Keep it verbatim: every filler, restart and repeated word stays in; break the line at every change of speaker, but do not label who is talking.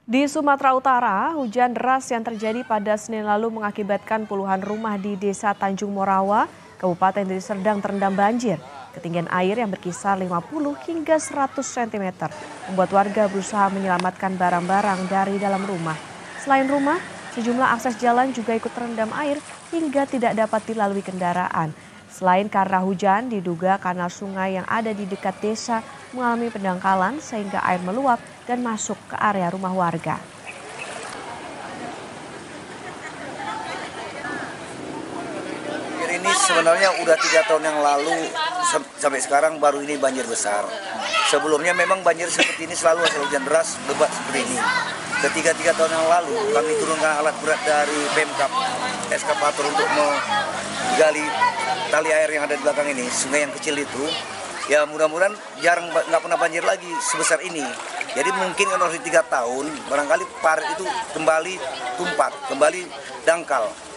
Di Sumatera Utara, hujan deras yang terjadi pada Senin lalu mengakibatkan puluhan rumah di Desa Tanjung Morawa, Kabupaten Deli Serdang terendam banjir. Ketinggian air yang berkisar lima puluh hingga seratus sentimeter membuat warga berusaha menyelamatkan barang-barang dari dalam rumah. Selain rumah, sejumlah akses jalan juga ikut terendam air hingga tidak dapat dilalui kendaraan. Selain karena hujan, diduga kanal sungai yang ada di dekat desa mengalami pendangkalan sehingga air meluap dan masuk ke area rumah warga.
Ini sebenarnya udah tiga tahun yang lalu sampai sekarang baru ini banjir besar. Sebelumnya memang banjir seperti ini selalu asal hujan deras lebat seperti ini. Ketika tiga tahun yang lalu kami turunkan alat berat dari Pemkap eskavator untuk menggali tali air yang ada di belakang ini, sungai yang kecil itu. Ya mudah-mudahan jarang nggak pernah banjir lagi sebesar ini. Jadi mungkin kalau tiga tahun barangkali parit itu kembali tumpat, kembali dangkal.